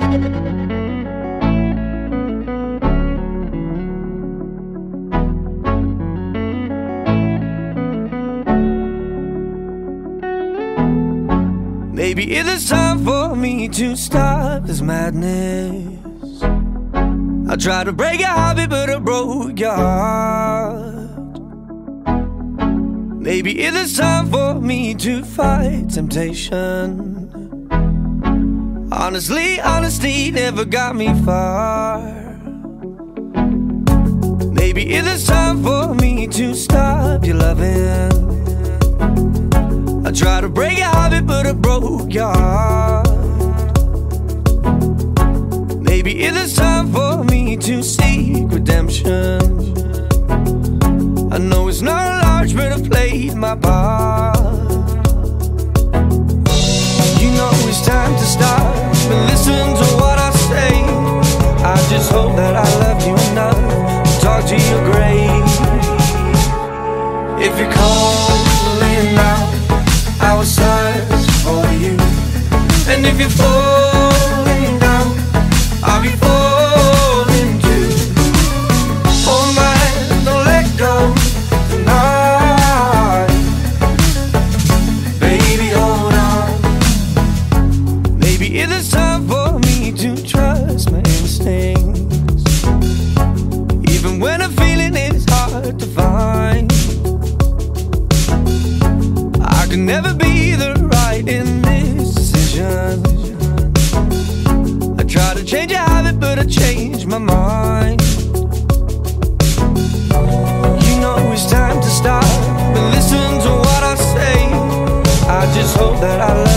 Maybe it is time for me to stop this madness. I tried to break your habit, but I broke your heart. Maybe it is time for me to fight temptation. Honestly, honesty never got me far. Maybe it is time for me to stop your loving. I tried to break your habit, but I broke your heart. Maybe it is time for me to seek redemption. I know it's not large, but I played my part. You know it's time to stop and listen to what I say. I just hope that I love you enough to talk to your grave. If you're calling out, I will search for you. And if you're falling down, I'll be falling too. Oh man, don't let go tonight. Baby, hold on. Maybe it is time for me to trust my instincts, even when a feeling is hard to find. I can never be the right in this decision. I try to change a habit, but I change my mind. You know it's time to stop and listen to what I say. I just hope that I love